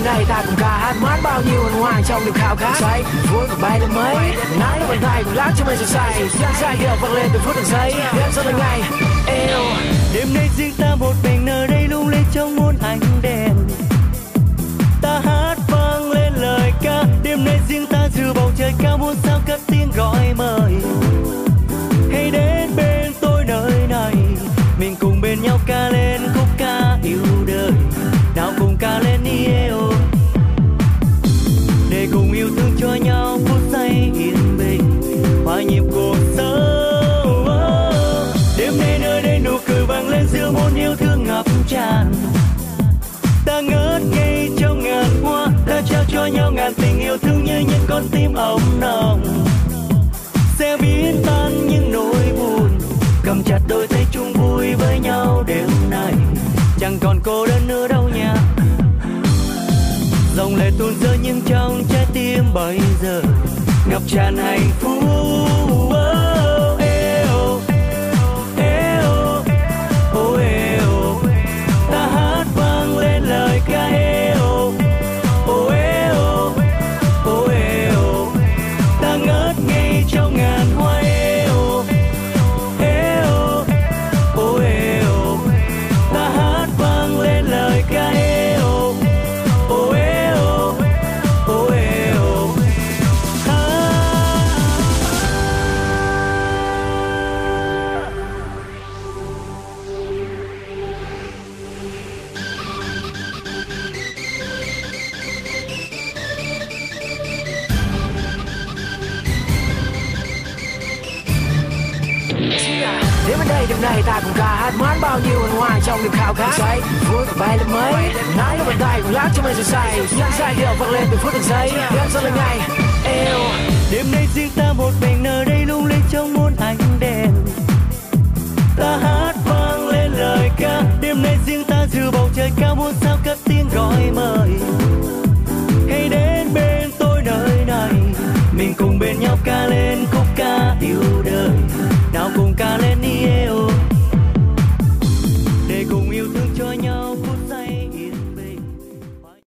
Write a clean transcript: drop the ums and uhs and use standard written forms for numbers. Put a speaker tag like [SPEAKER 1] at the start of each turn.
[SPEAKER 1] nay ta cùng ca hát mát bao nhiêu hân hoan trong niềm khao khát say vui và bay lên mấy nắng lên bàn tay cùng lát cho mình say giai điệu vang lên từ phút từng giây đến sau ngày yêu
[SPEAKER 2] đêm nay riêng ta một mình nơi đây lung linh trong muôn ánh đèn ta hát vang lên lời ca đêm nay riêng ta giữa bầu trời cao muôn sao cất tiếng gọi mời hãy đến bên tôi nơi này mình cùng bên nhau ca lên khúc ca yêu đời nào cùng ca lên yêu để cùng yêu thương cho nhau phút giây yên bình hòa nhịp cuộc sống đêm nay nơi đây nụ cười vang lên giữa muôn yêu thương ngập tràn ta ngất ngây trong ngàn hoa ta trao cho nhau ngàn tình yêu thương như những con tim ấm nồng sẽ biến tan những nỗi buồn cầm chặt đôi tay chung vui với nhau đêm nay chẳng còn cô đơn nữa đâu nha dòng lệ tuôn rơi nhưng trong trái tim bây giờ ngập tràn hạnh phúc ta hát vang lên lời ca ta ngất ngây trong ngàn hoa ta hát vang lên lời ca
[SPEAKER 1] đến bên đây đêm nay ta cùng ca hát mát bao nhiêu hân hoan trong niềm khao khát say vui và bay lên mấy nắng lên bàn tay cùng lát cho mình say giai điệu vang lên từ phút từng giây đến sau ngày yêu
[SPEAKER 2] đêm nay riêng ta một mình nơi đây lung linh trong muôn ánh đèn ta hát vang lên lời ca đêm nay riêng ta giữa bầu trời cao muôn sao cất tiếng gọi mời